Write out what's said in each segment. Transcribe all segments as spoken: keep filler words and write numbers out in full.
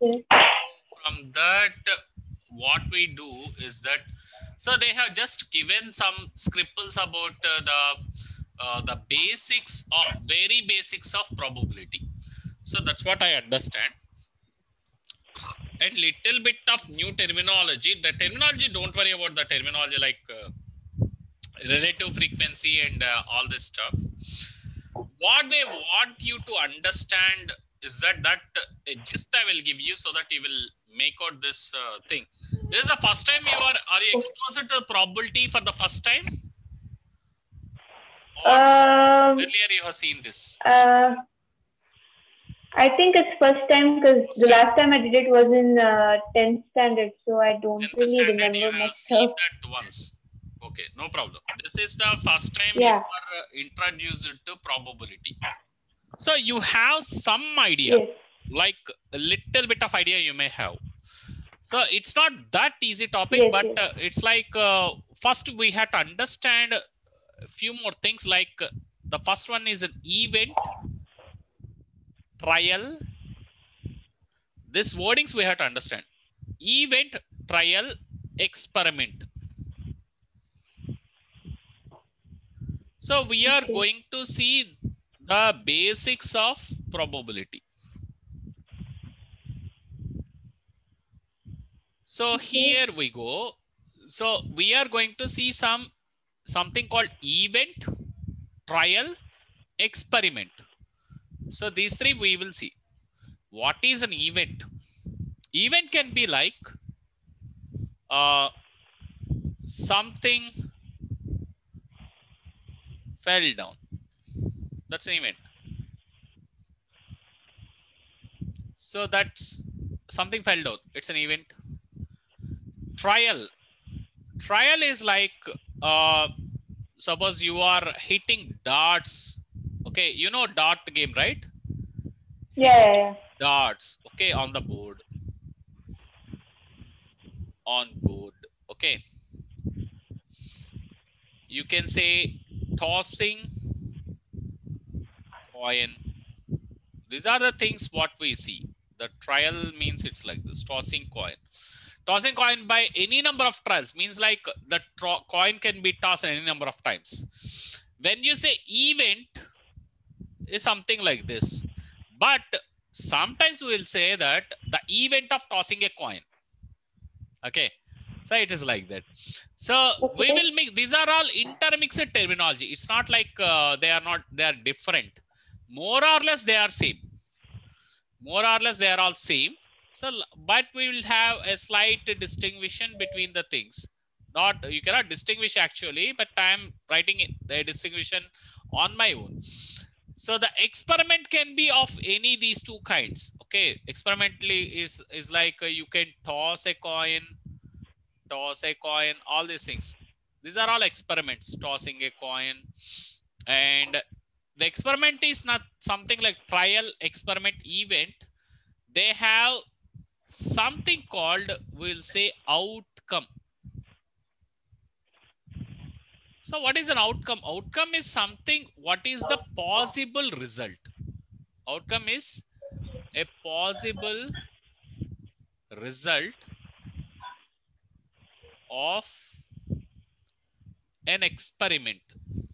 Yes. From that, what we do is that, so they have just given some scribbles about uh, the uh, the basics of very basics of probability. So that's what I understand. And little bit of new terminology. The terminology, don't worry about the terminology like uh, relative frequency and uh, all this stuff. What they want you to understand is that that uh, gist I will give you so that you will make out this uh, thing. This is the first time you are are you exposed to probability for the first time, or Um. earlier you have seen this? Uh. I think it's first time because First the time, last time I did it was in uh, tenth standard, so I don't tenth really standard, you remember have much seen of. that once. Okay, no problem. This is the first time you Yeah. are uh, introduced to probability. So you have some idea, Yes. like a little bit of idea you may have. So it's not that easy topic, Yes. but Yes. uh, it's like uh, first we have to understand a few more things. Like uh, the first one is an event, trial. This wordings we have to understand. Event, trial, experiment. So we are Okay. going to see the basics of probability. So Okay. here we go. So we are going to see some something called event, trial, experiment. So these three we will see. What is an event? Event can be like uh, something fell down. That's an event. So that's something fell down. It's an event. Trial. Trial is like uh, suppose you are hitting darts. Okay, you know dart game, right? Yeah. Yeah. Yeah. Darts. Okay, on the board. On board. Okay. You can say tossing coin. These are the things what we see. The trial means it's like this, tossing coin. Tossing coin by any number of trials means like the coin can be tossed any number of times. When you say event is something like this, but sometimes we will say that the event of tossing a coin. Okay. So it is like that. So we Okay. will make, these are all intermixed terminology. It's not like uh, they are not, they are different. More or less they are same. More or less they are all same. So, but we will have a slight distinction between the things. Not, you cannot distinguish actually, but I am writing it, the distinction on my own. So the experiment can be of any these two kinds. Okay, experimentally is is like uh, you can toss a coin, toss a coin, all these things. These are all experiments, tossing a coin. And the experiment is not something like trial, experiment, event. They have something called, we'll say, outcome. So what is an outcome? Outcome is something, what is the possible result? Outcome is a possible result of an experiment.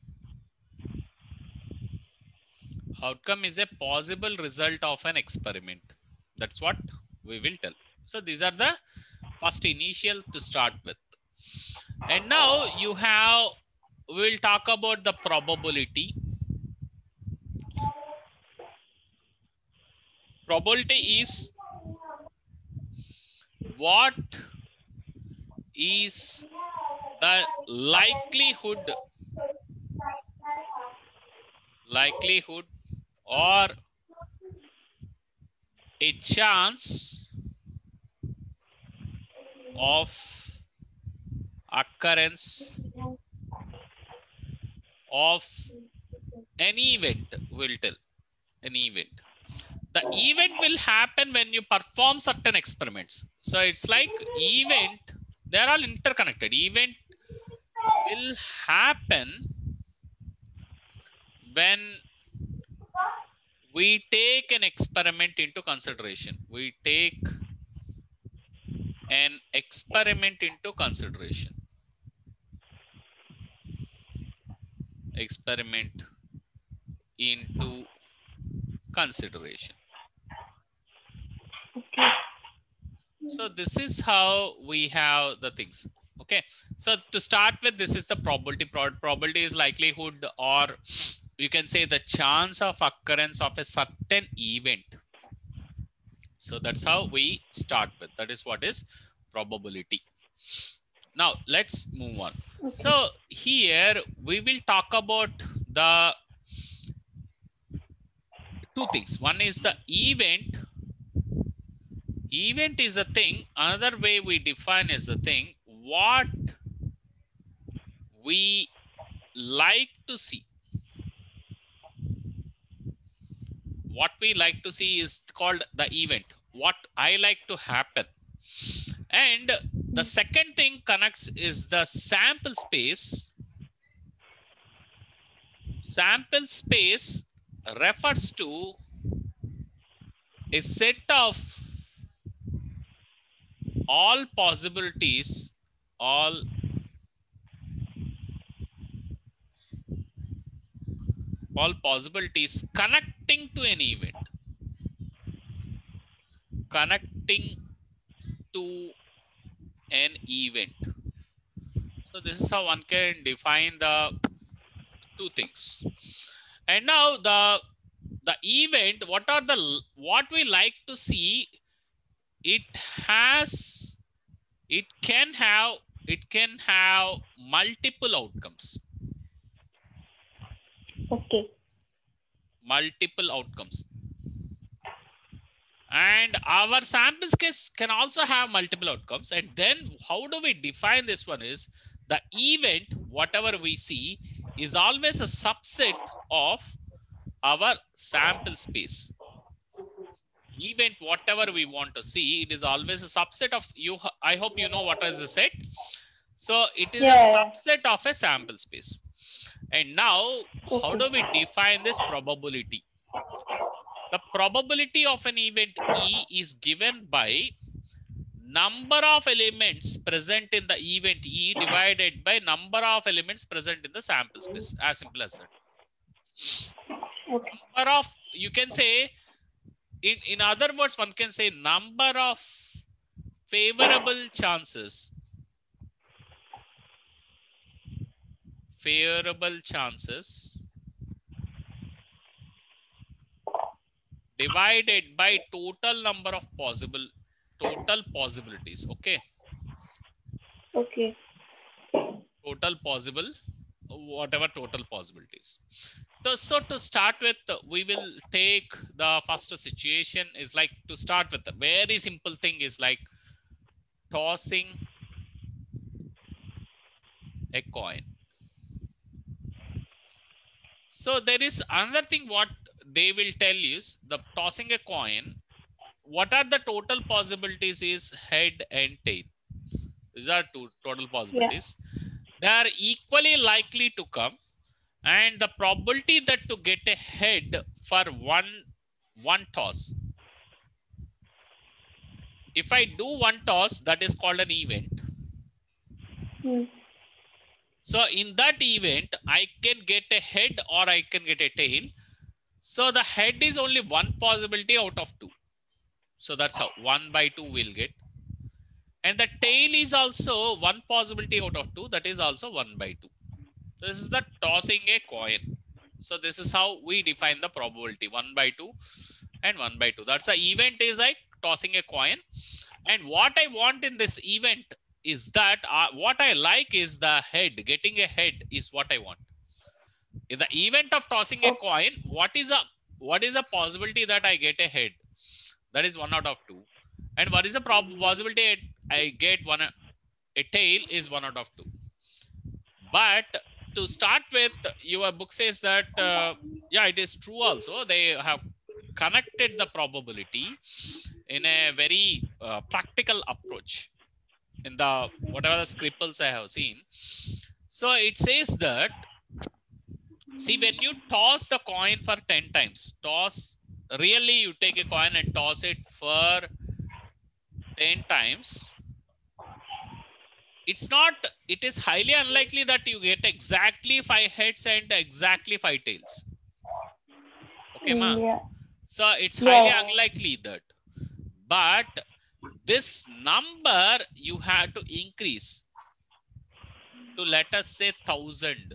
Outcome is a possible result of an experiment. That's what we will tell. So these are the first initial to start with. And now you have, we will talk about the probability. Probability is what is the likelihood, likelihood or a chance of occurrence of an event. Will tell an event. The event will happen when you perform certain experiments. So it's like event, they're all interconnected. Event will happen when we take an experiment into consideration. We take an experiment into consideration. Experiment into consideration. Okay. So this is how we have the things. Okay. So to start with, this is the probability. Probability is likelihood, or you can say the chance of occurrence of a certain event. So that's how we start with. That is what is probability. Now let's move on. Okay. So here we will talk about the two things. One is the event. Event is a thing. Another way we define is the thing what we like to see. What we like to see is called the event. What I like to happen. And the second thing connects is the sample space. Sample space refers to a set of all possibilities, all all possibilities connecting to an event. Connecting to an event. So this is how one can define the two things. And now the the event, what are the what we like to see, it has it can have it can have multiple outcomes. Okay. Multiple outcomes. And our sample case can also have multiple outcomes. And then how do we define this one is the event, whatever we see, is always a subset of our sample space. Event, whatever we want to see, it is always a subset of you. I hope you know what is the set. So it is Yeah. a subset of a sample space. And now, Okay. how do we define this probability? The probability of an event E is given by number of elements present in the event E divided by number of elements present in the sample space. As simple as that. Okay. Number of, you can say, in, in other words, one can say number of favorable chances. Favorable chances divided by total number of possible total possibilities. Okay. Okay. Total possible, whatever total possibilities. So, so to start with, we will take the first situation is like to start with a very simple thing is like tossing a coin. So there is another thing what they will tell you is the tossing a coin. What are the total possibilities is head and tail. These are two total possibilities. Yeah. They are equally likely to come, and the probability that to get a head for one, one toss. If I do one toss, that is called an event. Hmm. So in that event, I can get a head or I can get a tail. So the head is only one possibility out of two. So that's how one by two will get. And the tail is also one possibility out of two. That is also one by two. This is the tossing a coin. So this is how we define the probability, one by two and one by two. That's the event is like tossing a coin. And what I want in this event is that uh, what I like is the head, getting a head is what I want. In the event of tossing a coin, what is a what is a possibility that I get a head? That is one out of two. And what is the possibility I get one a tail is one out of two. But to start with, your book says that uh, yeah, it is true also. They have connected the probability in a very uh, practical approach in the whatever the scribbles I have seen. So it says that, see, when you toss the coin for ten times, toss really you take a coin and toss it for ten times, it's not, it is highly unlikely that you get exactly five heads and exactly five tails. Okay, ma? Yeah. So it's highly Yeah. unlikely that. But this number you have to increase to, let us say, thousand.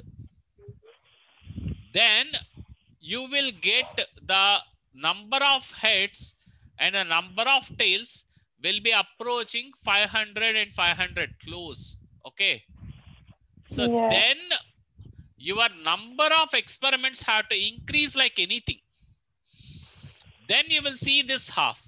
Then you will get the number of heads and the number of tails will be approaching five hundred and five hundred close. Okay. So Yeah. then your number of experiments have to increase like anything. Then you will see this half.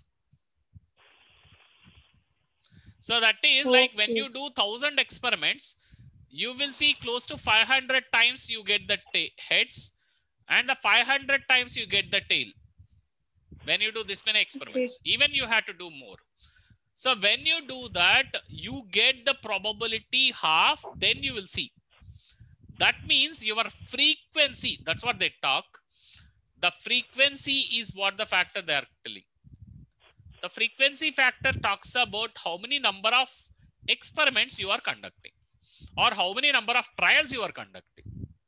So that is like when you do thousand experiments, you will see close to five hundred times you get the heads and the five hundred times you get the tail. When you do this many experiments, okay. Even you have to do more. So when you do that, you get the probability half, then you will see. That means your frequency, that's what they talk. The frequency is what the factor they are telling. The frequency factor talks about how many number of experiments you are conducting or how many number of trials you are conducting.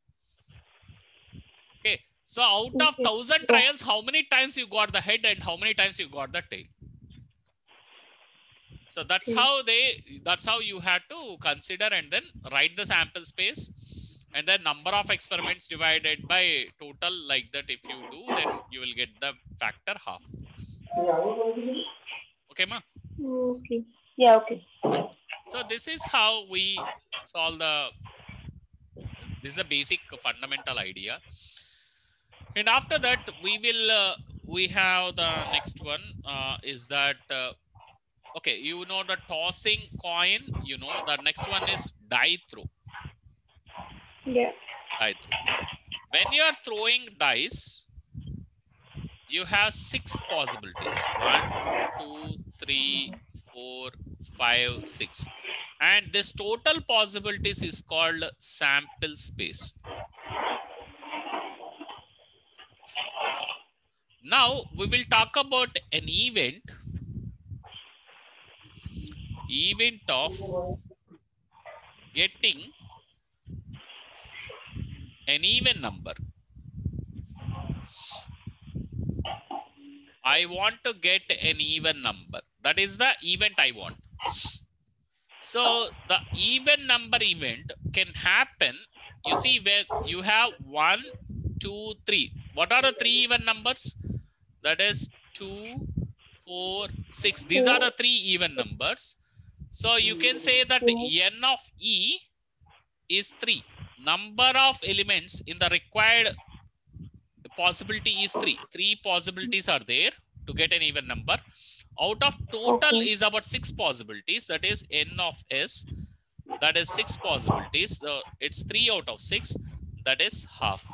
Okay. So out of thousand trials, how many times you got the head and how many times you got the tail? So that's how they, that's how you have to consider and then write the sample space and then number of experiments divided by total, like that. If you do, then you will get the factor half. Okay, ma? Okay. Yeah, okay. So this is how we solve the, this is a basic fundamental idea. And after that, we will, uh, we have the next one uh, is that, uh, okay, you know the tossing coin, you know, the next one is die throw. Yeah. Die throw. When you are throwing dice, you have six possibilities. One, two, three, four, five, six. And this total possibilities is called sample space. Now we will talk about an event. Event of getting an even number. I want to get an even number. That is the event I want. So the even number event can happen. You see where you have one, two, three. What are the three even numbers? That is two, four, six. These are the three even numbers. So you can say that n of E is three. Number of elements in the required possibility is three. Three possibilities are there to get an even number. Out of total okay. is about six possibilities. That is n of S. That is six possibilities. So it's three out of six. That is half.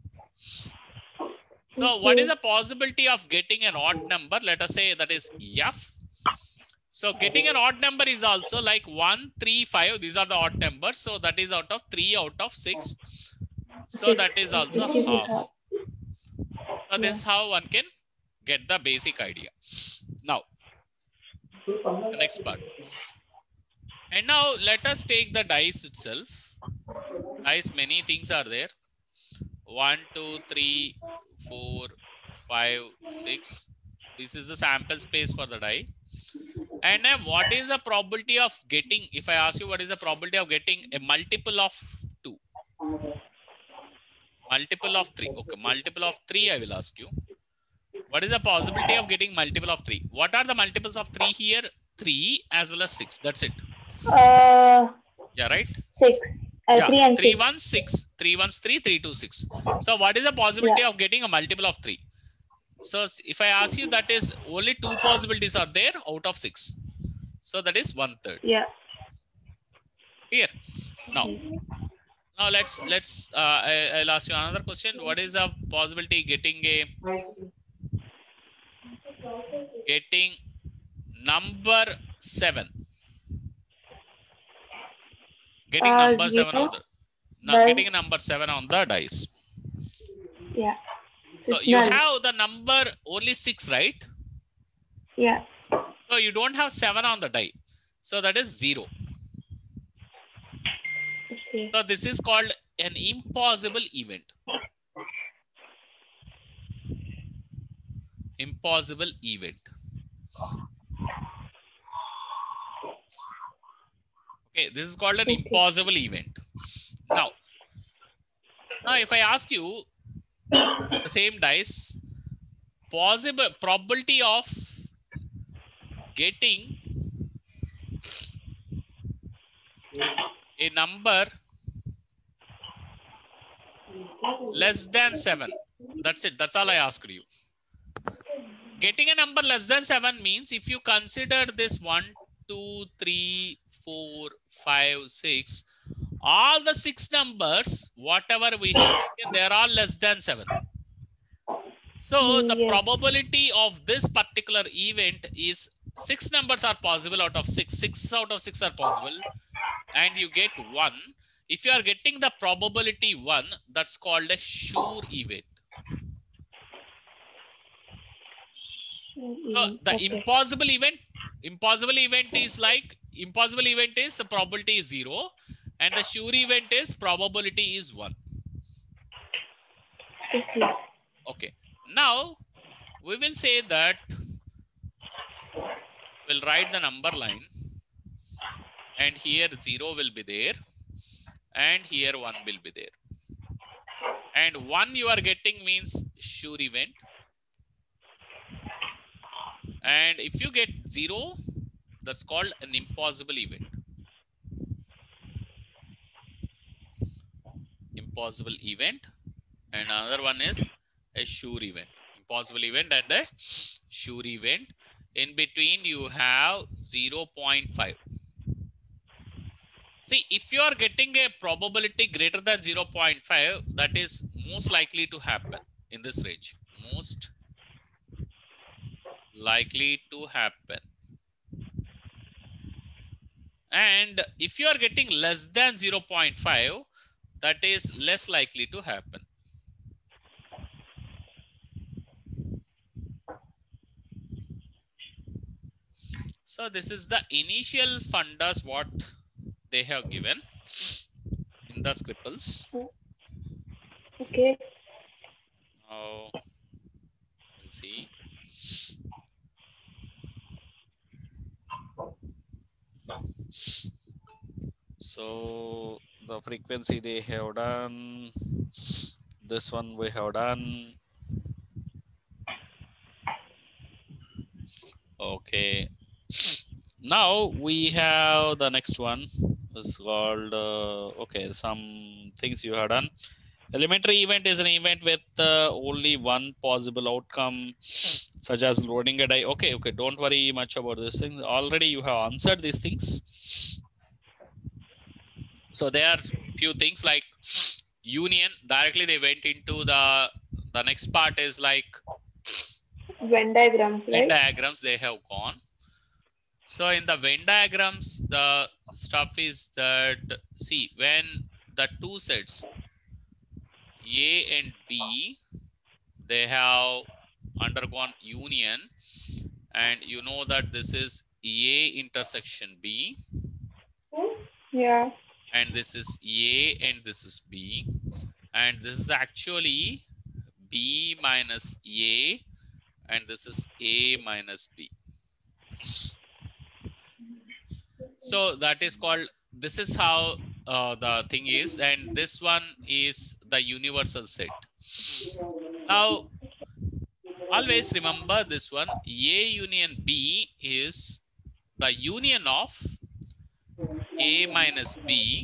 So okay. What is the possibility of getting an odd number? Let us say that is F. So getting an odd number is also like one, three, five. These are the odd numbers. So that is out of three out of six. So that is also half. So this is how one can get the basic idea. Now, the next part. And now let us take the dice itself. Dice, many things are there. One, two, three, four, five, six. This is the sample space for the die. And then what is the probability of getting, if I ask you what is the probability of getting a multiple of two? Multiple of three. Okay, multiple of three I will ask you. What is the possibility of getting multiple of three? What are the multiples of three here? three as well as six. That's it. Uh, yeah, right? six. Uh, yeah, three and three, six. one, six. three, one, three, three, two, six. So what is the possibility yeah. of getting a multiple of three? So if I ask you, that is only two possibilities are there out of six. So that is one third. Yeah. Here. Now, now let's let's. Uh, I, I'll ask you another question. What is the possibility getting a getting number seven? Getting uh, number seven on the now getting a number seven on the dice. Yeah. So It's you null. have the number only six, right? Yeah. So you don't have seven on the die. So that is zero. Okay. So this is called an impossible event. Impossible event. Okay, this is called an Okay. impossible event. Now, now if I ask you the same dice, possible probability of getting a number less than seven. That's it. That's all I asked you. Getting a number less than seven means if you consider this one, two, three, four, five, six, all the six numbers, whatever we have taken, they are all less than seven. So the Yes. probability of this particular event is six numbers are possible out of six. Six out of six are possible. And you get one. If you are getting the probability one, that's called a sure event. So the Okay. impossible event, impossible event is like, impossible event is the probability is zero. And the sure event is probability is one. Okay. Okay. Now we will say that we'll write the number line. And here zero will be there. And here one will be there. And one you are getting means sure event. And if you get zero, that's called an impossible event. Impossible event. And another one is a sure event. Impossible event and a sure event. In between you have zero point five. See, if you are getting a probability greater than zero point five, that is most likely to happen in this range. Most likely to happen. And if you are getting less than zero point five, that is less likely to happen. So this is the initial fundus what they have given in the scribbles. Okay. Now we'll see. So the frequency they have done. This one we have done. Okay. Now we have the next one. It's called uh, okay. Some things you have done. Elementary event is an event with uh, only one possible outcome, such as loading a die. Okay, okay. Don't worry much about this thing. Already you have answered these things. So there are few things like union. Directly they went into the the next part is like Venn diagrams, Venn right? diagrams they have gone. So in the Venn diagrams, the stuff is that, see, when the two sets A and B, they have undergone union, and you know that this is A intersection B. Yeah. And this is A and this is B. And this is actually B minus A, and this is A minus B. So that is called, this is how uh, the thing is, and this one is the universal set. Now, always remember this one, A union B is the union of A minus B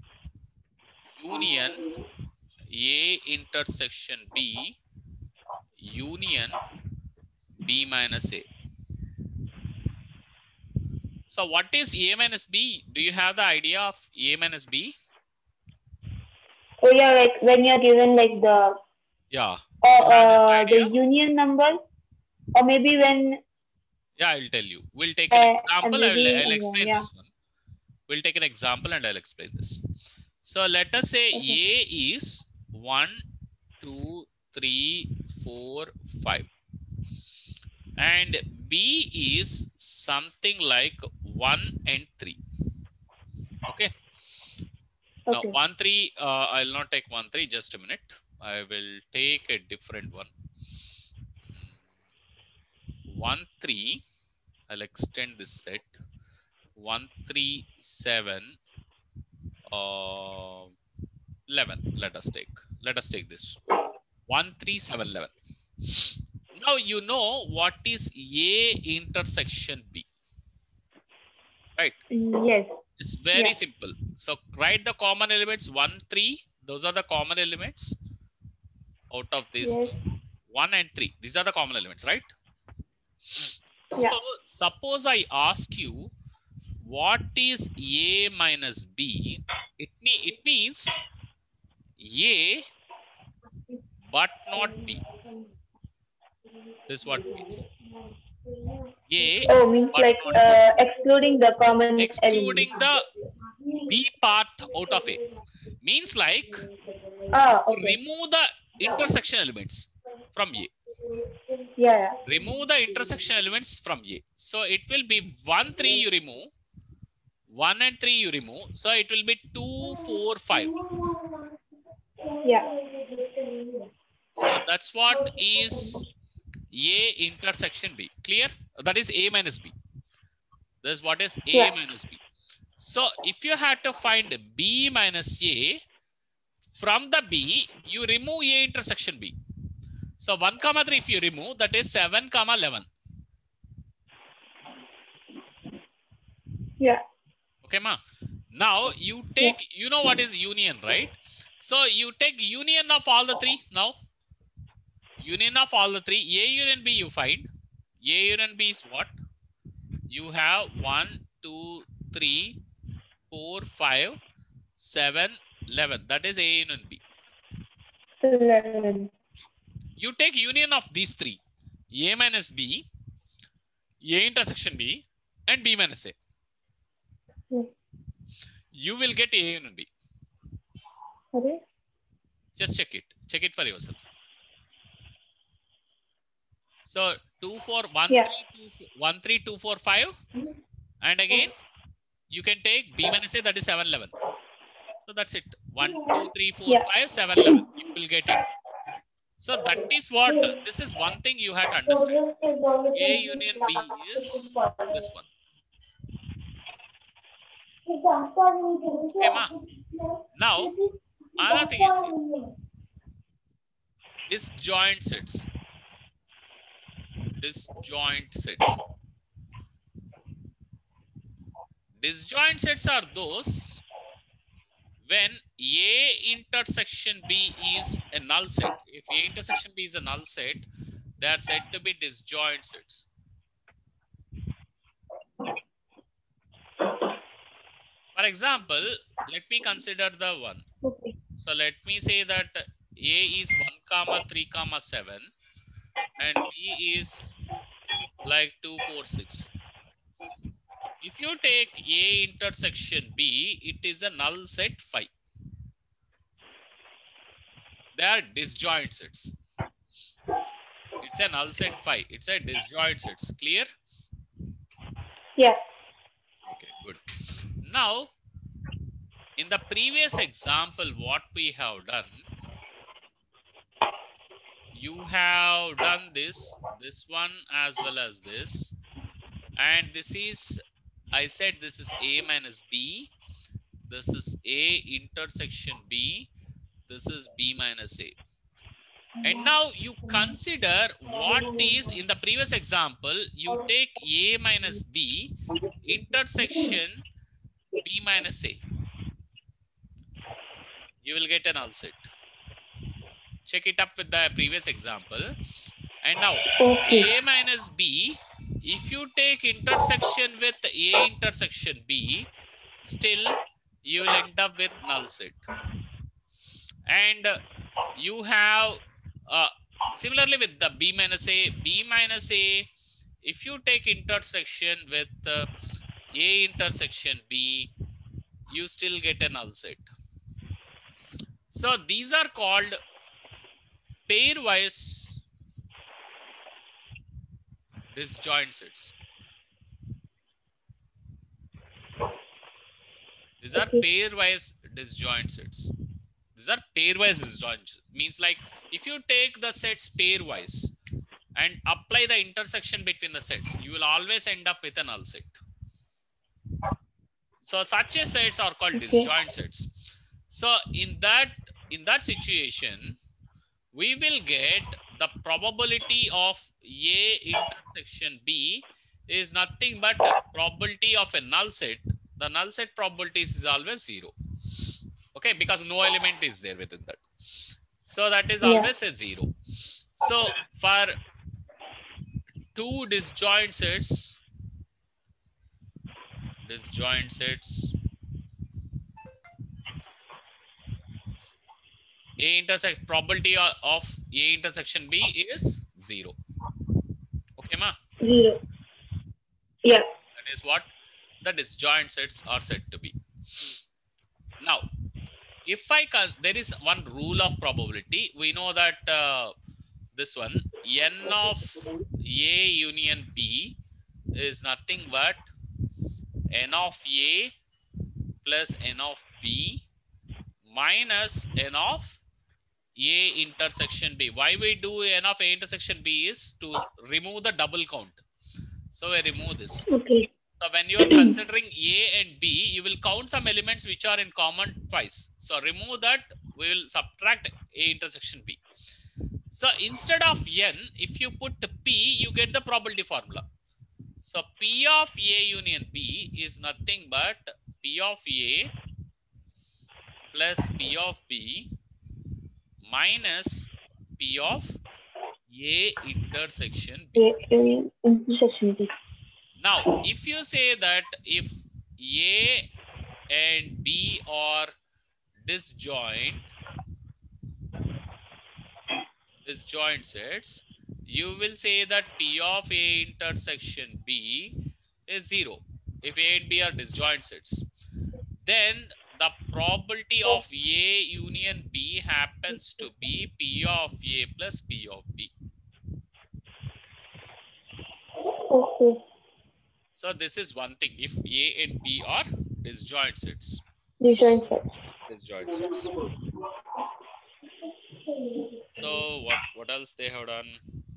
union A intersection B union B minus A. So what is A minus B? Do you have the idea of A minus B? Oh yeah, like when you're given like the Yeah. uh, You have this uh the idea? union number, or maybe when Yeah, I'll tell you. We'll take an uh, example. I'll, everything I'll and explain then, yeah. this one. We'll take an example and I'll explain this. So let us say Okay. A is one, two, three, four, five. And B is something like one and three. Okay. Now Okay. one, three, uh, I'll not take one, three, just a minute. I will take a different one. One, three, I'll extend this set. One, three, seven, uh, eleven. Let us take. Let us take this. One, three, seven, eleven. Now you know what is A intersection B, right? Yes. It's very Yeah. simple. So write the common elements. One, three. Those are the common elements out of these Yes. two. One and three. These are the common elements, right? So Yeah. suppose I ask you, what is A minus B? It, me it means A but not B. This is what it means. A Oh, means but like not uh, excluding the common B. element. Excluding the B part out of A. Means like Ah, okay. remove the intersection elements from A. Yeah. Remove the intersection elements from A. So it will be one, three you remove. one and three you remove. So it will be two, four, five. Yeah. So that's what is A intersection B. Clear? That is A minus B. This is what is A Yeah. minus B. So if you had to find B minus A, from the B, you remove A intersection B. So one comma three if you remove, that is seven comma eleven. Yeah. Okay, ma. Now you take, yeah. You know what is union, right? So you take union of all the three now. Union of all the three. A union B you find. A union B is what? You have one, two, three, four, five, seven, eleven. That is A union B. eleven. You take union of these three. A minus B, A intersection B, and B minus A. Yeah. You will get A union B. Okay. Just check it. Check it for yourself. So two, four, one, Yeah. three, two, one, three, two, four, five. And again, you can take B minus A, that is seven, eleven. So that's it. one, two, three, four, Yeah. five, seven, eleven. You will get it. So that is what, this is one thing you have to understand. A union B is this one. Okay, ma. Now, another thing is here. Disjoint sets. Disjoint sets. Disjoint sets are those when A intersection B is a null set. If A intersection B is a null set, they are said to be disjoint sets. For example, let me consider the one. Okay. So let me say that A is one comma three comma seven and B is like two, four, six. If you take A intersection B, it is a null set five. They are disjoint sets. It's a null set five. It's a disjoint sets. Clear? Yeah. Okay, good. Now, in the previous example, what we have done, you have done this, this one as well as this. And this is, I said this is A minus B. This is A intersection B. This is B minus A. And now you consider what is in the previous example, you take A minus B intersection B minus A. You will get a null set. Check it up with the previous example. And now Okay. A minus B, if you take intersection with A intersection B, still you will end up with null set. And you have uh, similarly with the B minus A, B minus A, if you take intersection with uh, A intersection B, you still get a null set. So these are called pairwise disjoint sets. These are Okay. pairwise disjoint sets. These are pairwise disjoint. Means like if you take the sets pairwise and apply the intersection between the sets, you will always end up with a null set. So such a sets are called Okay. disjoint sets. So in that in that situation, we will get the probability of A intersection B is nothing but probability of a null set. The null set probability is always zero. Okay, because no element is there within that. So that is Yeah. always a zero. So for two disjoint sets, disjoint sets, A intersect probability of A intersection B is zero. Okay, ma? Zero. Yeah. That is what the disjoint sets are said to be. Now, if I can, there is one rule of probability. We know that uh, this one, N of A union B is nothing but N of A plus N of B minus N of A intersection B. Why we do N of A intersection B is to remove the double count. So we remove this. Okay. So when you are considering A and B, you will count some elements which are in common twice. So remove that, we will subtract A intersection B. So instead of N, if you put P, you get the probability formula. So P of A union B is nothing but P of A plus P of B minus P of A intersection B. A intersection B. Now, if you say that if A and B are disjoint, disjoint sets, you will say that P of A intersection B is zero. If A and B are disjoint sets, then the probability of A union B happens to be P of A plus P of B. Okay. So this is one thing. If A and B are disjoint sets. Disjoint sets. Disjoint sets. So what what else they have done?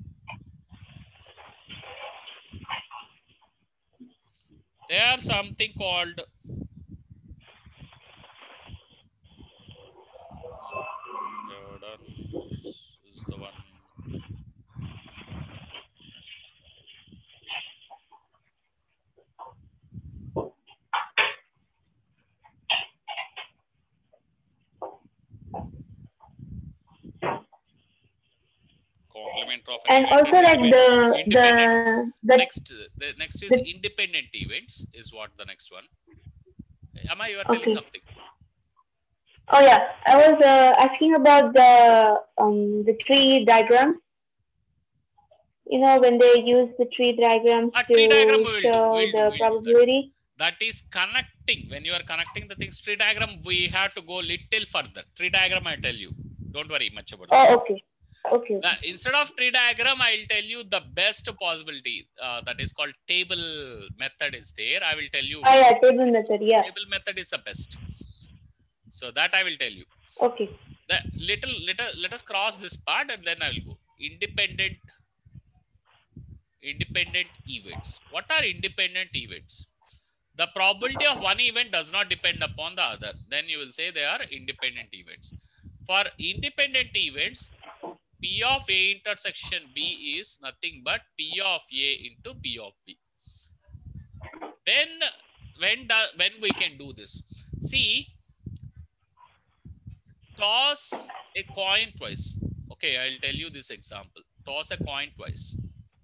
There are something called they have done. This is the one. Complement of And also like the the the next the next is the, independent events is what the next one. Amma, you are okay. telling something. Oh yeah, I was uh, asking about the um the tree diagram. You know, when they use the tree diagrams A to tree diagram we will show do. We'll the do, we'll probability. That. that is connecting. When you are connecting the things, tree diagram, we have to go little further. Tree diagram, I tell you. Don't worry much about that. Oh, okay. Okay. Now, instead of tree diagram, I'll tell you the best possibility. Uh, that is called table method is there. I will tell you. Oh yeah, table method. Yeah. Table method is the best. So that I will tell you. Okay. The little, little, let us cross this part and then I will go. Independent, independent events. What are independent events? The probability of one event does not depend upon the other. Then you will say they are independent events. For independent events, P of A intersection B is nothing but P of A into P of B. When, when, the, when we can do this? See, toss a coin twice. Okay, I'll tell you this example. Toss a coin twice.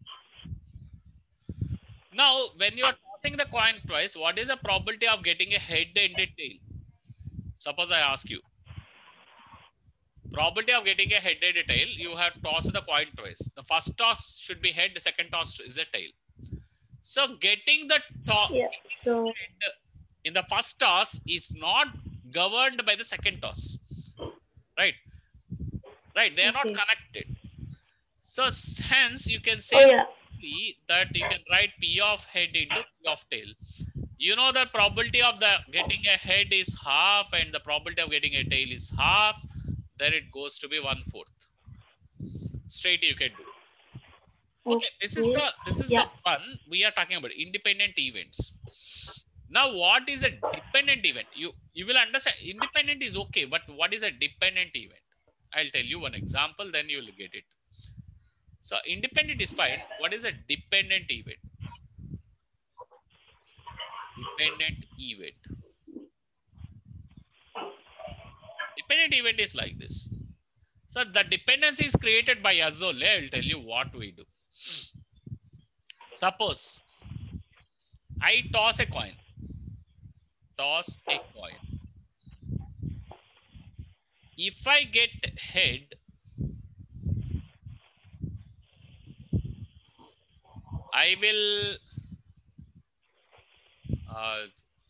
Now, when you are tossing the coin twice, what is the probability of getting a head and a tail? Suppose I ask you. Probability of getting a head and a tail, you have tossed the coin twice. The first toss should be head, the second toss is a tail. So getting the toss yeah, so... in the first toss is not governed by the second toss. Right? right? They are okay. not connected. So hence you can say Oh, yeah. that you can write P of head into P of tail. You know the probability of the getting a head is half and the probability of getting a tail is half. Then it goes to be one fourth. Straight you can do. Okay, this is the this is Yeah. the fun we are talking about, independent events. Now, what is a dependent event? You you will understand. Independent is okay, but what is a dependent event? I'll tell you one example, then you will get it. So independent is fine. What is a dependent event? Dependent event. Dependent event is like this. So the dependency is created by us only. I will tell you what we do. Suppose I toss a coin. Toss a coin. If I get head, I will uh,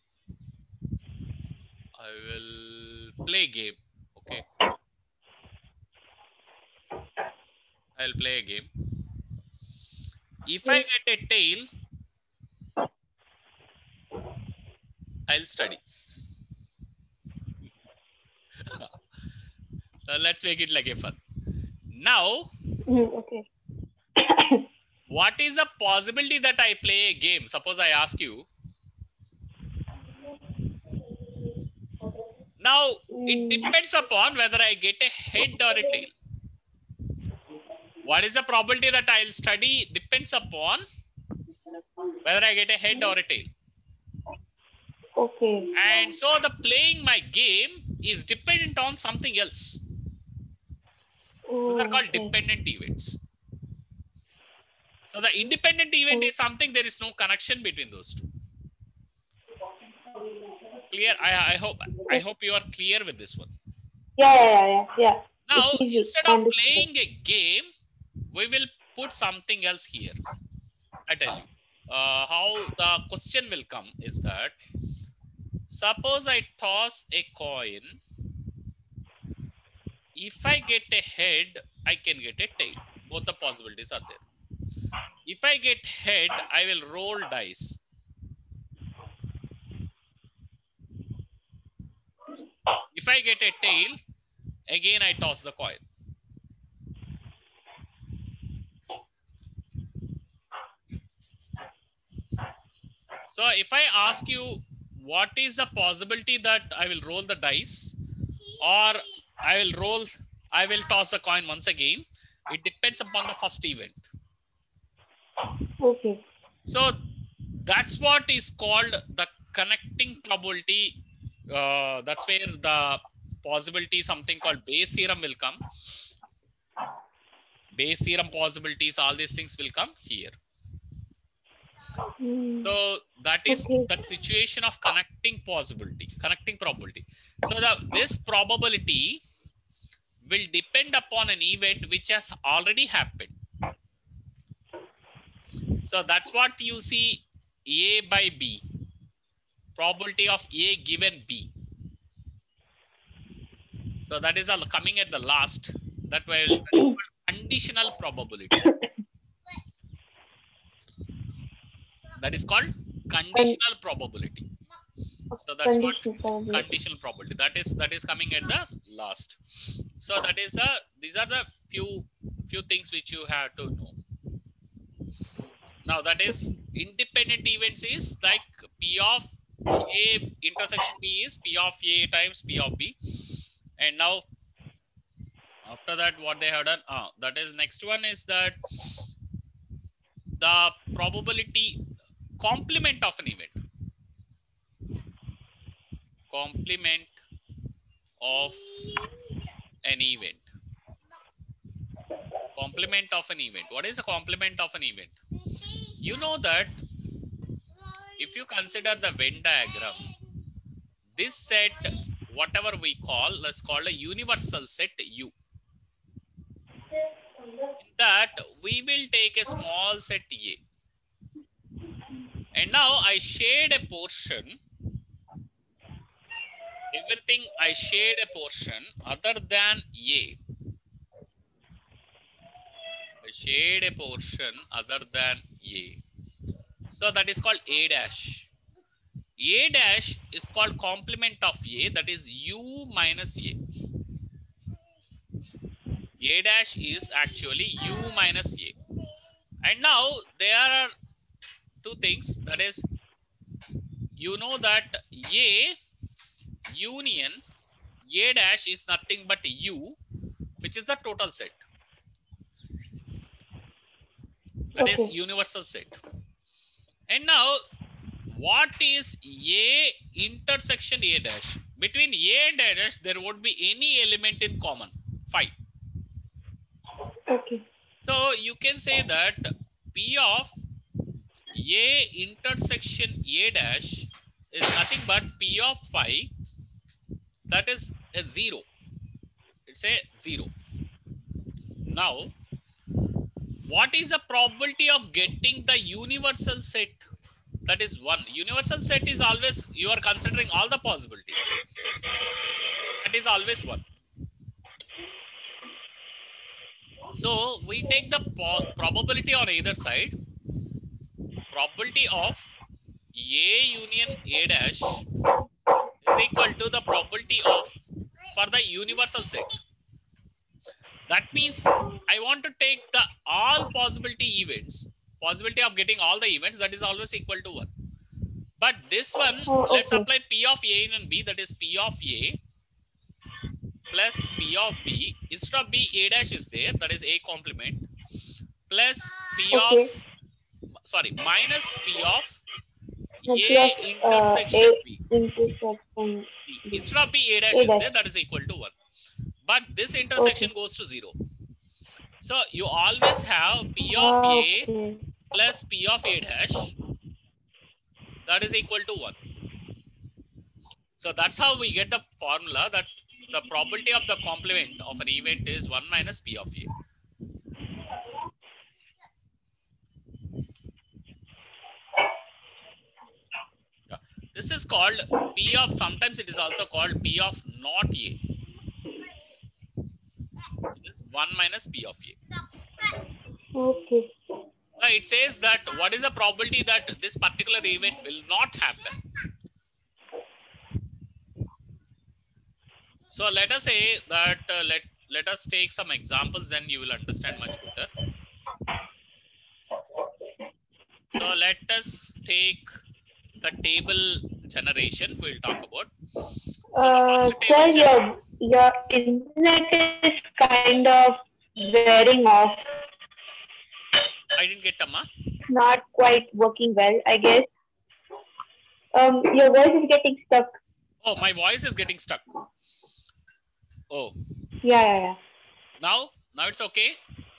I will play game. Okay. I'll play a game. If I get a tail, I'll study. So let's make it like a fun. Now, okay. what is the possibility that I play a game? Suppose I ask you. Now, it depends upon whether I get a head or a tail. What is the probability that I'll study depends upon whether I get a head or a tail. Okay. And so the playing my game is dependent on something else. Oh, Those are called okay. dependent events. So the independent event is something there is no connection between those two. Clear? I, I hope I hope you are clear with this one. Yeah, yeah, yeah, yeah. Now, instead of playing a game, we will put something else here. I tell you. Uh, how the question will come is that, suppose I toss a coin. If I get a head, I can get a tail. Both the possibilities are there. If I get head, I will roll dice. If I get a tail, again I toss the coin. So if I ask you, what is the possibility that I will roll the dice or I will roll, I will toss the coin once again, it depends upon the first event. Okay. So that's what is called the connecting probability. Uh, that's where the possibility, something called Bayes theorem will come. Bayes theorem possibilities, all these things will come here. Mm. So that is Okay. that situation of connecting possibility, connecting probability. So the this probability will depend upon an event which has already happened. So that's what you see, A by B. Probability of A given B. So that is all coming at the last. That will conditional probability. That is called conditional probability. So that's what conditional probability. That is that is coming at the last. So that is the these are the few few things which you have to know. Now that is independent events is like P of A intersection B is P of A times P of B. And now after that, what they have done, ah, that is next one is that the probability complement of an event. Complement of an event. Complement of an event. What is a complement of an event? You know that if you consider the Venn diagram, this set, whatever we call, let's call a universal set U. In that, we will take a small set A. And now I shade a portion. Everything I shade a portion other than A. shade a portion other than A. So that is called A dash. A dash is called complement of A, that is U minus A. A dash is actually U minus A. And now there are two things, that is, you know that A union A dash is nothing but U, which is the total set. That Okay. is universal set. And now what is A intersection A dash? Between A and A dash, there won't be any element in common, phi. Okay. So you can say that P of A intersection A dash is nothing but P of phi, that is a zero. It's a zero. Now, what is the probability of getting the universal set? That is one. Universal set is always, you are considering all the possibilities. That is always one. So we take the probability on either side. Probability of A union A dash is equal to the probability of for the universal set. That means I want to take the all possibility events, possibility of getting all the events, that is always equal to one. But this one, Oh, okay. let's apply P of A and B, that is P of A plus P of B. Instead of B, A dash is there, that is A complement, plus P Okay. of, sorry, minus P of Plus, A intersection uh, A B. intersection B. Instead of B, A dash A is dash. there, that is equal to one. But this intersection Okay. goes to zero. So you always have P of Okay. A plus P of A dash, that is equal to one. So that's how we get the formula that the probability of the complement of an event is one minus P of A. Yeah. This is called P of, sometimes it is also called P of not A. It is one minus P of A. Okay. Now it says that what is the probability that this particular event will not happen? So let us say that uh, let let us take some examples, then you will understand much better. So let us take the table generation we'll talk about. So Uh, the first table sir, generation. your, your internet is kind of wearing off. I didn't get Amma. Not quite working well, I guess. Um, your voice is getting stuck. Oh, my voice is getting stuck. Oh. Yeah, yeah, yeah. Now, now it's okay.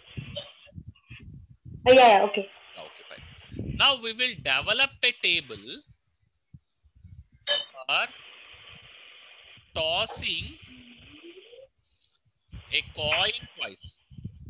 Uh, yeah, yeah, okay. Okay, fine. Now we will develop a table for tossing a coin twice.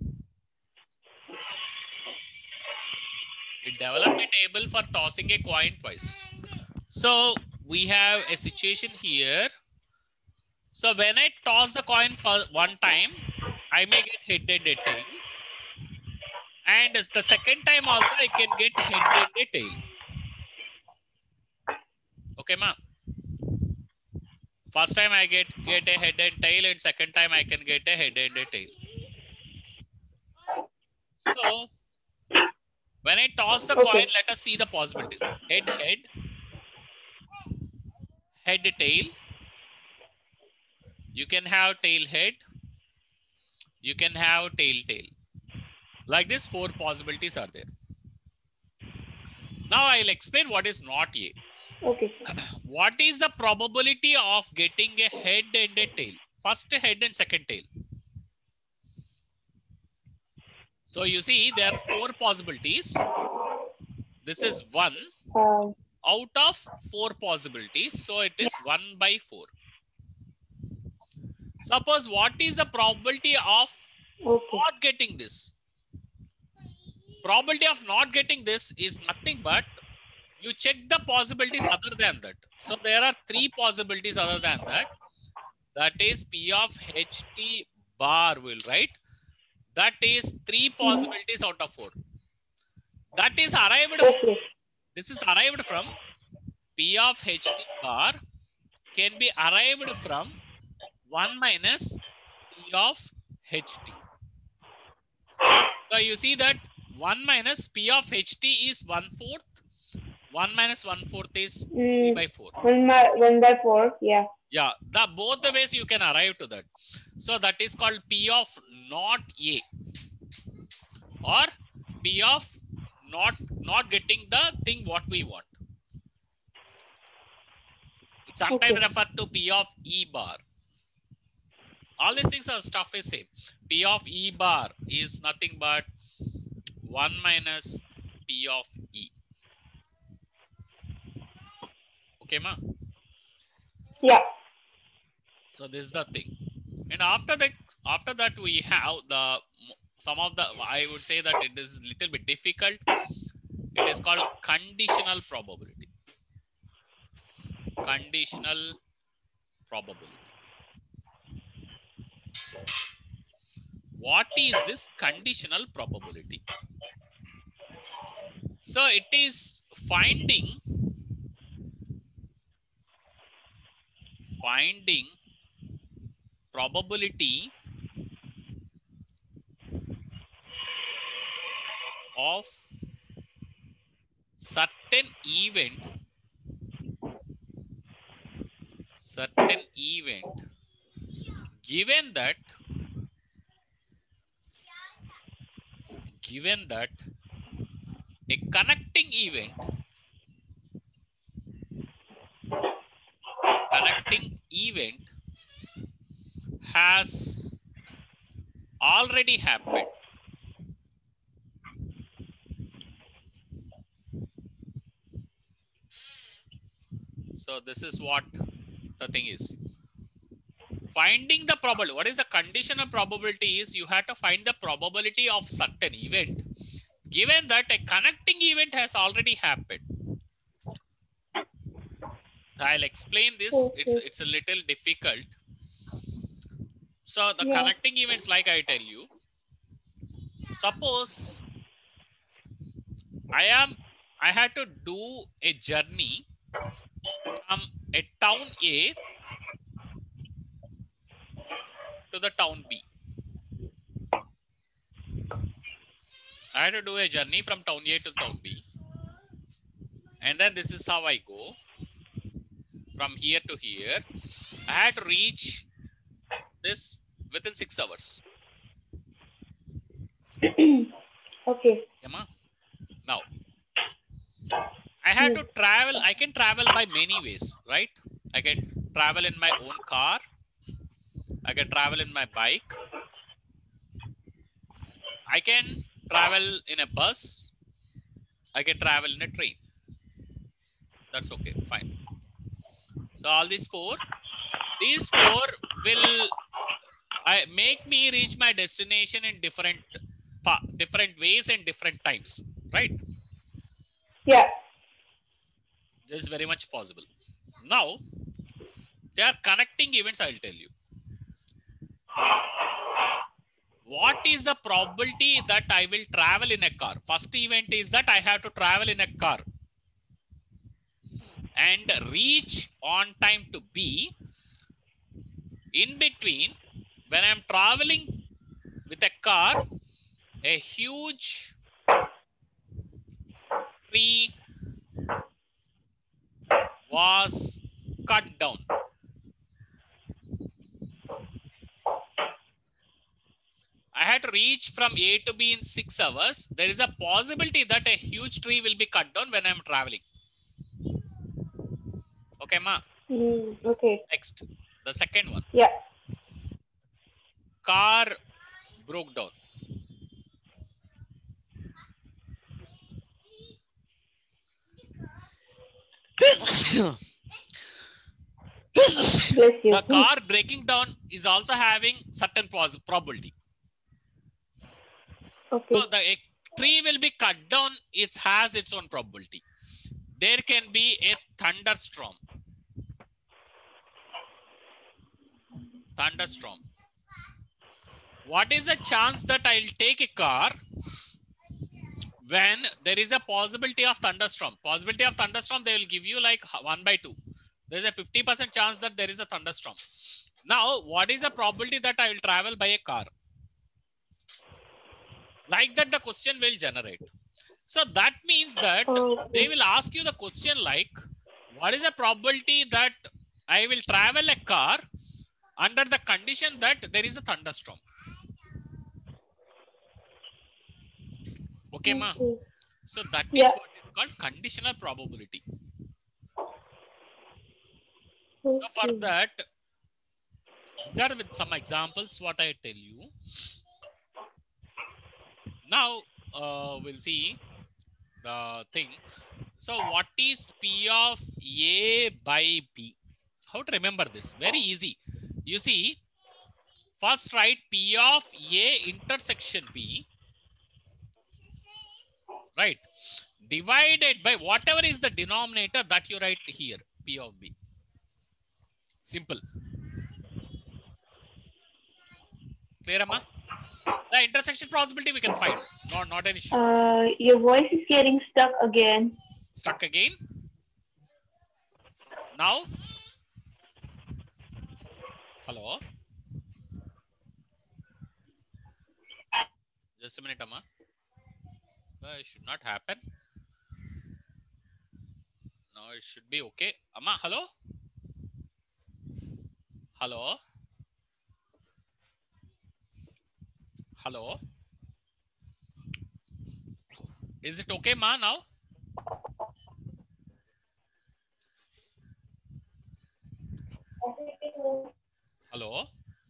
We develop a table for tossing a coin twice. So we have a situation here. So when I toss the coin for one time, I may get head and a tail. And the second time also I can get head and a tail. Okay, ma? First time I get, get a head and tail, and second time I can get a head and a tail. So when I toss the Okay. coin, let us see the possibilities. Head, head, head, tail. You can have tail, head. You can have tail, tail. Like this, four possibilities are there. Now I'll explain what is not A. Okay. What is the probability of getting a head and a tail? First head and second tail. So you see there are four possibilities. This is one Uh, out of four possibilities. So it is one by four. Suppose what is the probability of okay. not getting this? Probability of not getting this is nothing but you check the possibilities other than that. So there are three possibilities other than that. That is P of H T bar will write. That is three possibilities out of four. That is arrived. Okay. This is arrived from P of H T bar can be arrived from one minus P of H T. So you see that one minus P of H T is one fourth. one minus one fourth is Mm, three by four. One by, one by four, yeah. Yeah, the both the ways you can arrive to that. So that is called P of not A, or P of not not getting the thing what we want. It's sometimes Okay. referred to P of E bar. All these things are stuff is same. P of E bar is nothing but one minus P of E. Okay, ma? Yeah. So this is the thing. And after that, after that we have the some of the, I would say that it is little bit difficult. It is called conditional probability. Conditional probability. What is this conditional probability? So it is finding finding probability of certain event certain event given that given that a connecting event connecting event has already happened. So this is what the thing is. Finding the probability. What is the conditional probability is you have to find the probability of certain event given that a connecting event has already happened. So I'll explain this. Okay. It's it's a little difficult. So the Yeah. connecting events, like I tell you, suppose I am I had to do a journey from a town A to the town B. I had to do a journey from town A to town B. And then this is how I go from here to here. I had to reach this within six hours. Okay. Now, I had to travel. I can travel by many ways, right? I can travel in my own car. I can travel in my bike. I can travel in a bus. I can travel in a train. That's okay, fine. So all these four, these four will I make me reach my destination in different different ways and different times, right? Yeah. This is very much possible. Now, there are connecting events, I'll tell you. What is the probability that I will travel in a car? First event is that I have to travel in a car and reach on time to B. In between, when I'm traveling with a car, a huge tree was cut down. I had to reach from A to B in six hours. There is a possibility that a huge tree will be cut down when I'm traveling. Okay, ma? Mm, okay. Next, the second one. Yeah. Car broke down. The car breaking down is also having certain probability. Okay. So the tree will be cut down. It has its own probability. There can be a thunderstorm. Thunderstorm. what is the chance that I'll take a car when there is a possibility of thunderstorm? Possibility of thunderstorm, they will give you like one by two. There's a fifty percent chance that there is a thunderstorm. Now, what is the probability that I will travel by a car? Like that, the question will generate. So that means that they will ask you the question like, what is the probability that I will travel a car under the condition that there is a thunderstorm? Okay, ma. So that is yeah. what is called conditional probability. So for that, these are with some examples what I tell you. Now uh, we'll see the thing. So what is P of A by B? How to remember this? Very easy. You see, first write P of A intersection B, right? Divided by whatever is the denominator that you write here, P of B. Simple. Clear, Amma? The intersection possibility we can find. No, not an issue. Uh, your voice is getting stuck again. Stuck again? Now? Hello? Just a minute, Amma. Uh, it should not happen. Now it should be okay. Amma, hello? Hello? Hello? Is it okay, ma, now? Hello?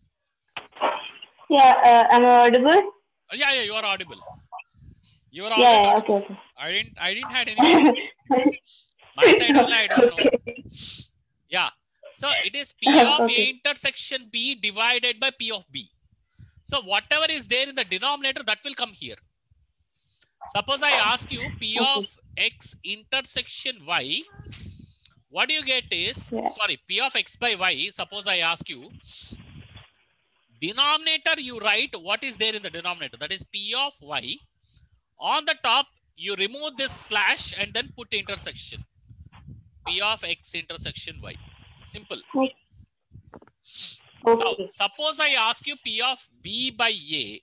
Yeah, uh, am I audible? Oh, yeah, yeah, you are audible. You are always yeah, yeah, audible. okay, okay. I didn't, I didn't had anything. My side only, I don't know. Okay. Yeah. So it is P of okay. A intersection B divided by P of B. So whatever is there in the denominator, that will come here. Suppose I ask you P okay. of X intersection Y. What you get is, yeah. sorry, P of X by Y. Suppose I ask you, denominator you write what is there in the denominator. That is P of Y. On the top, you remove this slash and then put intersection. P of X intersection Y. Simple. Okay. Now, suppose I ask you P of B by A.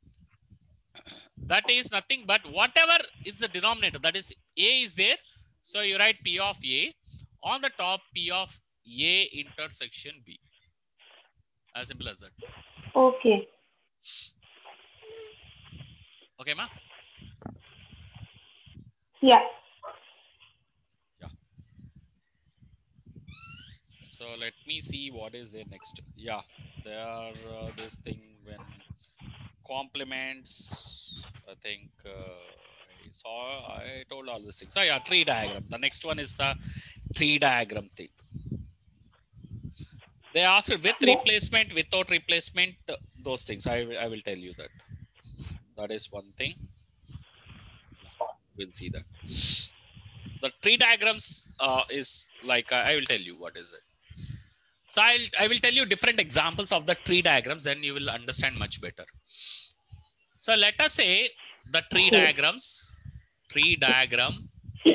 That is nothing but whatever is the denominator. That is A is there. So you write P of A. On the top, P of A intersection B. As simple as that. Okay. Okay, ma? Yeah. Yeah. So let me see what is there next. Yeah, there are uh, this thing when complements. I think uh, I saw. I told all these things. So yeah, tree diagram. The next one is the tree diagram thing. They asked with yeah. replacement, without replacement, those things. I I will tell you that. That is one thing. We'll see that. The tree diagrams uh, is like, uh, I will tell you what is it. So I'll, I will tell you different examples of the tree diagrams, then you will understand much better. So let us say the tree diagrams, tree diagram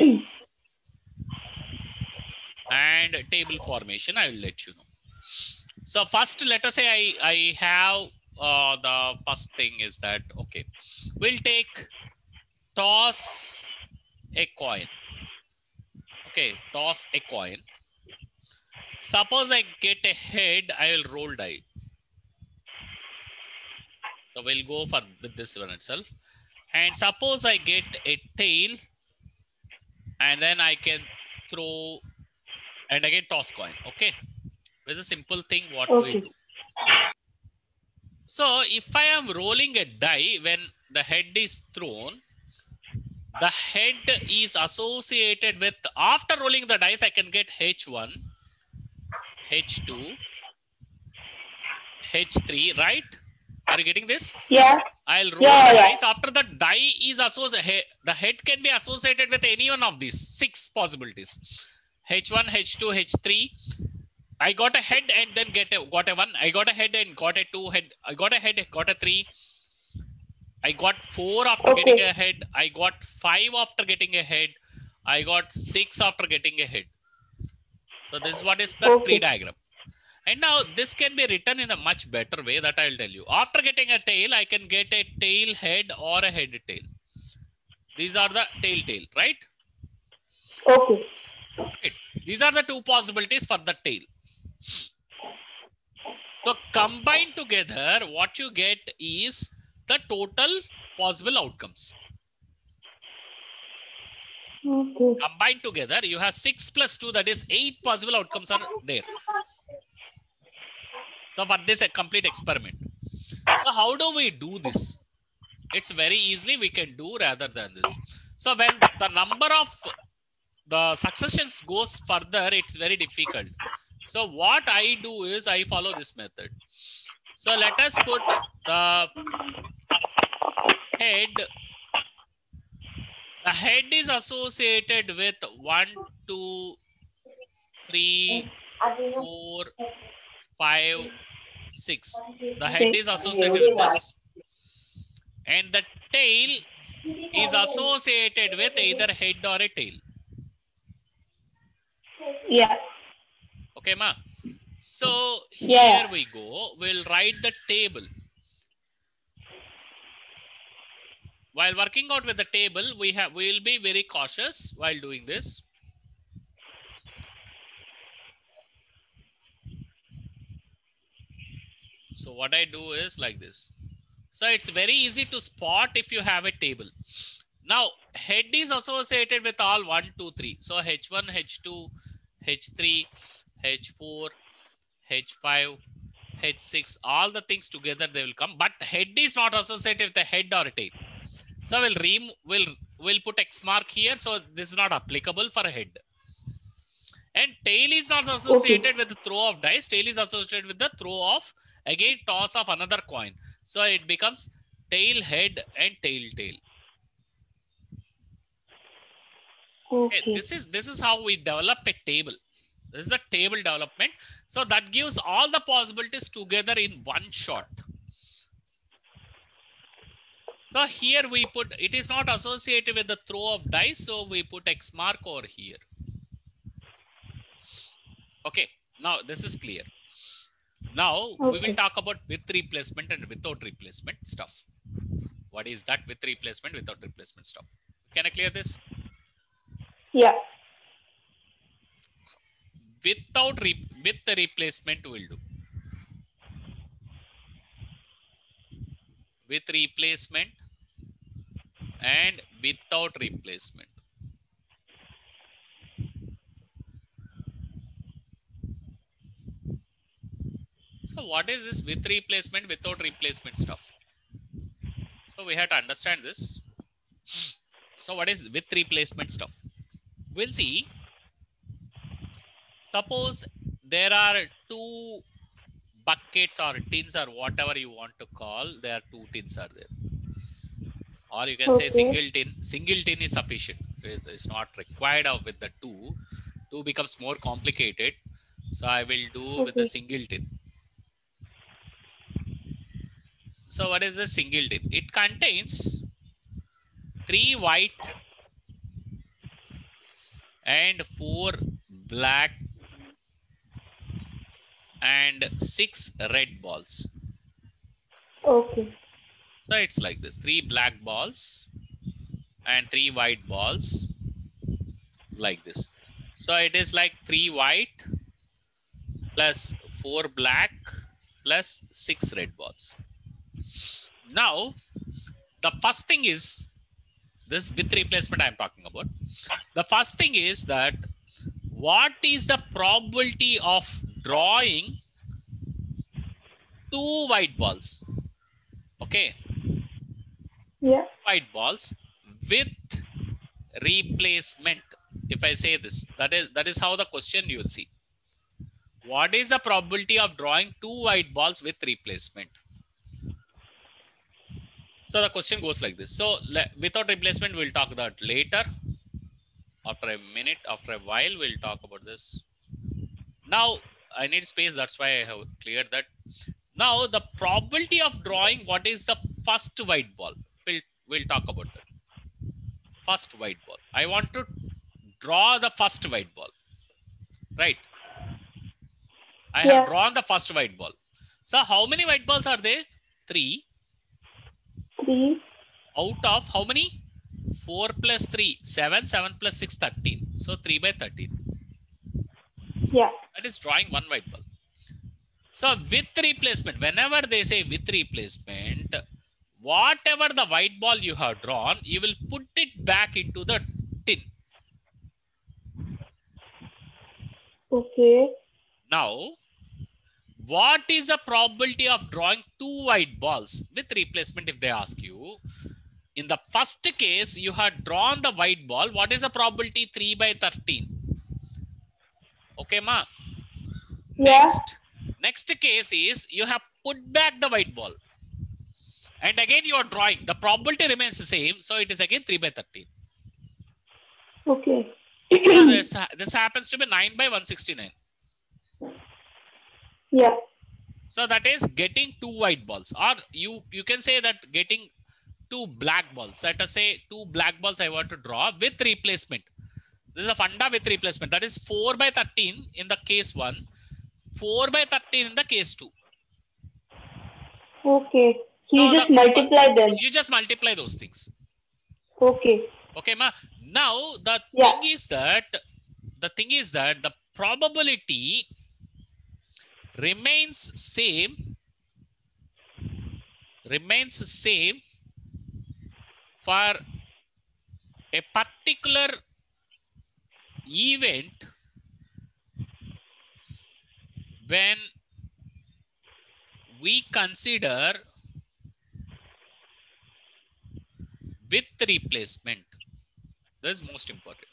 and table formation, I will let you know. So first, let us say I, I have uh, the first thing is that, okay, we'll take toss a coin. Okay, toss a coin. Suppose I get a head, I will roll die. So we'll go for with this one itself. And suppose I get a tail, and then I can throw and again toss coin. Okay, it's a simple thing. What okay. we do. So if I am rolling a die when the head is thrown, the head is associated with, after rolling the dice, I can get H one, H two, H three, right? Are you getting this? Yeah. I'll roll yeah, the yeah. dice. After the die is associated, the head can be associated with any one of these six possibilities. H one, H two, H three, I got a head and then get a got a one. I got a head and got a two head. I got a head, got a three. I got four after Okay. getting a head. I got five after getting a head. I got six after getting a head. So this is what is the Okay. tree diagram. And now this can be written in a much better way that I'll tell you. After getting a tail, I can get a tail head or a head tail. These are the tail tail, right? Okay. Right. These are the two possibilities for the tail. So combined together, what you get is the total possible outcomes. Okay. Combined together, you have six plus two, that is eight possible outcomes are there. So for this a complete experiment. So how do we do this? It's very easily we can do rather than this. So when the number of the successions goes further, it's very difficult. So what I do is I follow this method. So let us put the head. The head is associated with one, two, three, four, five, six. The head is associated with this. And the tail is associated with either head or a tail. Yeah. Okay, ma. So here Yeah. we go. We'll write the table. While working out with the table, we have we will be very cautious while doing this. So what I do is like this. So it's very easy to spot if you have a table. Now head is associated with all one, two, three. So H one, H two, H three, H four, H five, H six, all the things together they will come. But head is not associated with a head or a tail. So we'll rem we'll we'll put X mark here. So this is not applicable for a head. And tail is not associated okay. with the throw of dice. Tail is associated with the throw of again toss of another coin. So it becomes tail head and tail tail. Okay. Okay, this is this is how we develop a table. This is the table development. So that gives all the possibilities together in one shot. So here we put, it is not associated with the throw of dice. So we put X mark over here. Okay, now this is clear. Now okay. we will talk about with replacement and without replacement stuff. What is that with replacement, without replacement stuff? Can I clear this? Yeah. Without re with the replacement we'll do. With replacement and without replacement. So what is this with replacement, without replacement stuff? So we have to understand this. So what is with replacement stuff? We'll see. Suppose there are two buckets or tins or whatever you want to call, there are two tins are there. Or you can okay. say single tin. Single tin is sufficient. It's not required of with the two. Two becomes more complicated. So I will do okay. with the single tin. So what is the single tin? It contains three white and four black and six red balls. Okay. So it's like this, three black balls and three white balls like this. So it is like three white plus four black plus six red balls. Now, the first thing is this with replacement I'm talking about. The first thing is that what is the probability of drawing two white balls? Okay. Yeah. White balls with replacement. If I say this, that is that is how the question you will see. What is the probability of drawing two white balls with replacement? So the question goes like this. So without replacement, we'll talk that later. After a minute, after a while, we'll talk about this. Now, I need space. That's why I have cleared that. Now the probability of drawing what is the first white ball. We'll, we'll talk about that. First white ball. I want to draw the first white ball. Right. I Yeah. have drawn the first white ball. So how many white balls are there? Three. Three. Out of how many? Four plus three. Seven. Seven plus six. Thirteen. So three by thirteen. Yeah. That is drawing one white ball. So with replacement, whenever they say with replacement, whatever the white ball you have drawn, you will put it back into the tin. Okay. Now, what is the probability of drawing two white balls with replacement if they ask you? In the first case, you had drawn the white ball. What is the probability? three by thirteen. Okay, ma? Yeah. Next, next case is you have put back the white ball. And again, you are drawing. The probability remains the same. So it is again three by thirteen. Okay. So this, this happens to be nine by one hundred sixty-nine. Yeah. So that is getting two white balls. Or you, you can say that getting two black balls. Let us say two black balls I want to draw with replacement. This is a funda with replacement. That is four by thirteen in the case one. four by thirteen in the case two. Okay. So you So just the, multiply them. You just multiply those things. Okay. Okay, ma. Now the Yeah. thing is that the thing is that the probability remains same. Remains same for a particular event when we consider with replacement. This is most important.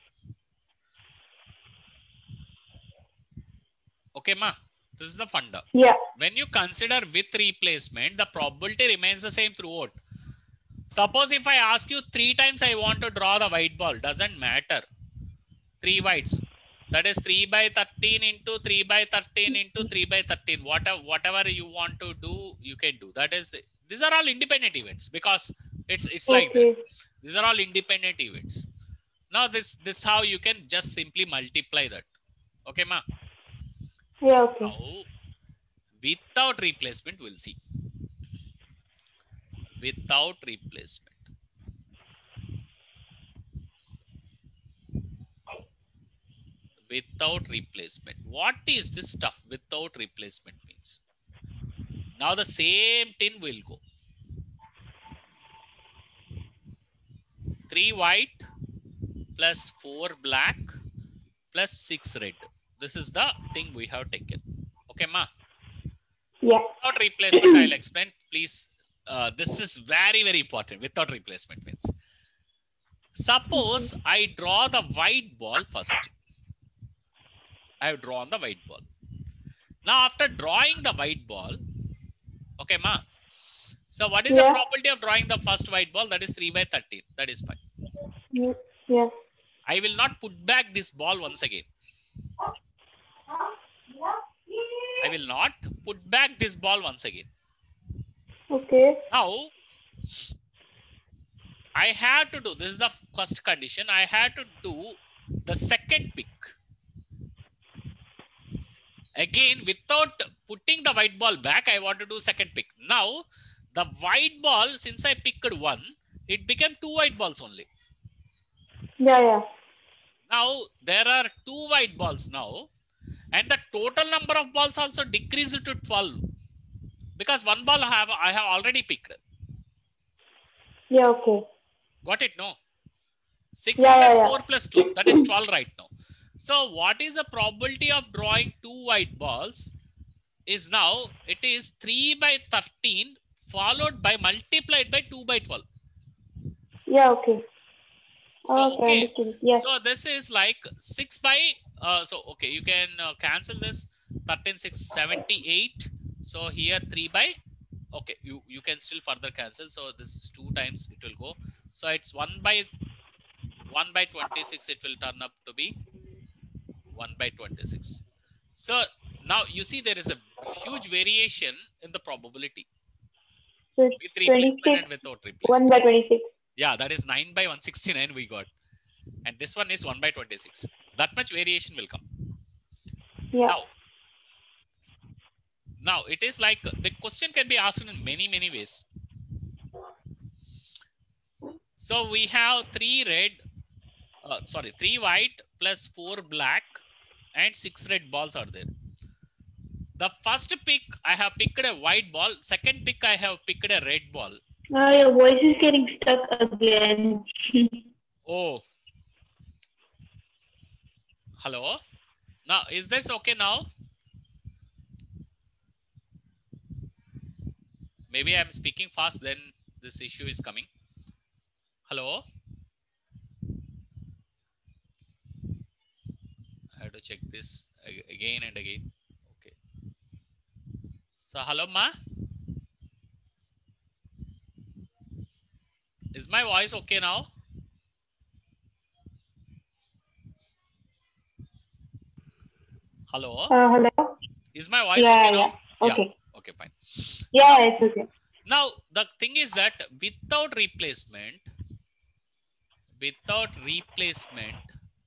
Okay, ma. This is the funda. Yeah. When you consider with replacement, the probability remains the same throughout. Suppose if I ask you three times I want to draw the white ball, doesn't matter. Three whites. That is three by thirteen into three by thirteen into three by thirteen. Whatever, whatever you want to do, you can do. That is, the, these are all independent events because it's it's Okay. like that. These are all independent events. Now this this how you can just simply multiply that. Okay, ma? Yeah, okay. Now, without replacement, we'll see. Without replacement. Without replacement. What is this stuff without replacement means? Now the same tin will go. Three white plus four black plus six red. This is the thing we have taken. Okay, ma? Yeah. Without replacement, I'll explain. Please, uh, this is very, very important. Without replacement means. Suppose I draw the white ball first. I have drawn the white ball. Now, after drawing the white ball, okay, ma? So, what is Yeah. the probability of drawing the first white ball? That is three by thirteen. That is fine. Yeah. I will not put back this ball once again. I will not put back this ball once again. Okay. Now, I have to do, this is the first condition, I had to do the second pick. Again, without putting the white ball back, I want to do second pick. Now, the white ball, since I picked one, it became two white balls only. Yeah, yeah. Now, there are two white balls now. And the total number of balls also decreased to twelve. Because one ball I have, I have already picked. Yeah, okay. Got it? No. six Yeah, plus yeah, yeah. four plus two. That is twelve right now. So what is the probability of drawing two white balls? Is now, it is three by thirteen followed by multiplied by two by twelve. Yeah, okay. So, Okay, okay. understood. Yes. So this is like six by, uh, so, okay, you can uh, cancel this. thirteen, six, seventy-eight. So here three by, okay, you, you can still further cancel. So this is two times it will go. So it's one by, one by twenty-six, it will turn up to be one by twenty-six. So Now you see there is a huge variation in the probability. So With replacement and without replacement. one by twenty-six. Yeah, that is nine by one hundred sixty-nine we got. And this one is one by twenty-six. That much variation will come. Yeah. Now, now it is like the question can be asked in many, many ways. So we have three red, uh, sorry, three white plus four black and six red balls are there. The first pick, I have picked a white ball. Second pick, I have picked a red ball. Now your voice is getting stuck again. Oh. Hello? Now, is this okay now? Maybe I'm speaking fast, then this issue is coming. Hello? I have to check this again and again. Okay. So, hello, ma? Is my voice okay now? Hello? Uh, hello? Is my voice yeah, okay now? Yeah. Okay. Yeah. Okay, fine. Yeah, it's okay. Now, the thing is that without replacement, without replacement,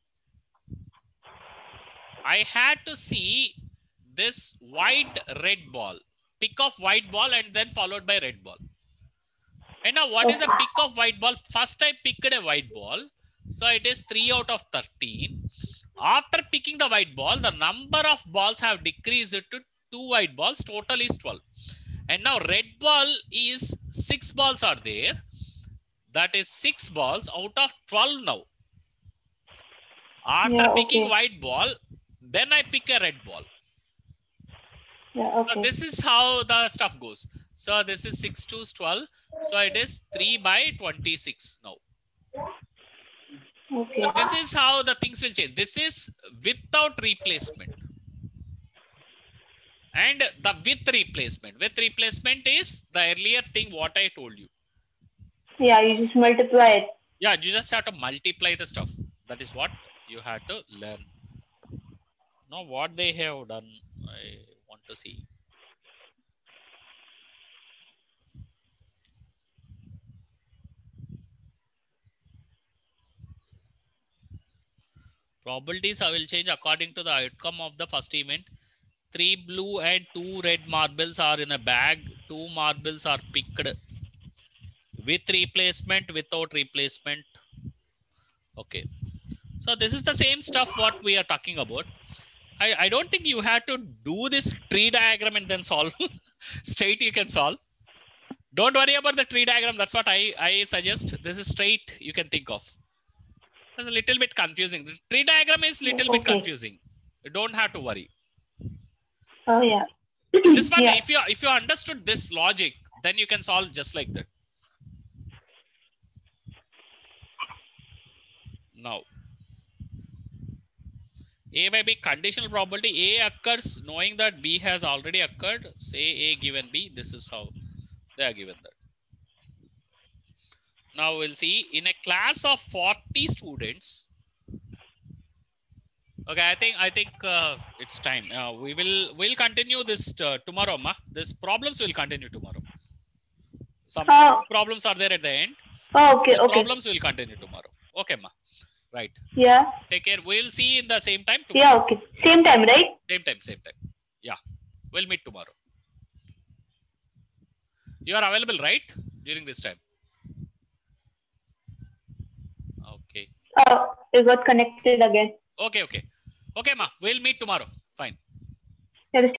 I had to see this white red ball. Pick of white ball and then followed by red ball. And now what is a pick of white ball? First I picked a white ball. So it is three out of thirteen. After picking the white ball, the number of balls have decreased to two white balls. Total is twelve. And now red ball is six balls are there. That is six balls out of twelve now. After yeah, picking okay. white ball, then I pick a red ball. Yeah, okay. So this is how the stuff goes. So this is six to twelve. So it is three by twenty-six now. Okay. So this is how the things will change. This is without replacement. And the with replacement. With replacement is the earlier thing what I told you. Yeah, you just multiply it. Yeah, you just have to multiply the stuff. That is what you had to learn. Now what they have done, I want to see. Probabilities I will change according to the outcome of the first event. Three blue and two red marbles are in a bag. Two marbles are picked with replacement, without replacement. Okay. So this is the same stuff what we are talking about. I, I don't think you had to do this tree diagram and then solve. Straight you can solve. Don't worry about the tree diagram. That's what I, I suggest. This is straight you can think of. It's a little bit confusing. The tree diagram is a little okay. bit confusing. You don't have to worry. Oh yeah. This one, yeah. if you if you understood this logic, then you can solve just like that. Now, A by B conditional probability. A occurs knowing that B has already occurred. Say A given B. This is how they are given that. Now we'll see in a class of forty students. Okay, I think I think uh, it's time. Uh, we will will continue this uh, tomorrow, ma. This problems will continue tomorrow. Some oh. problems are there at the end. Oh, okay, the okay. Problems will continue tomorrow. Okay, ma. Right. Yeah. Take care. We'll see in the same time tomorrow. Yeah, okay. Same time, right? Same time, same time. Yeah. We'll meet tomorrow. You are available, right? During this time. Okay. Oh, it got connected again. Okay, okay. Okay, ma. We'll meet tomorrow. Fine.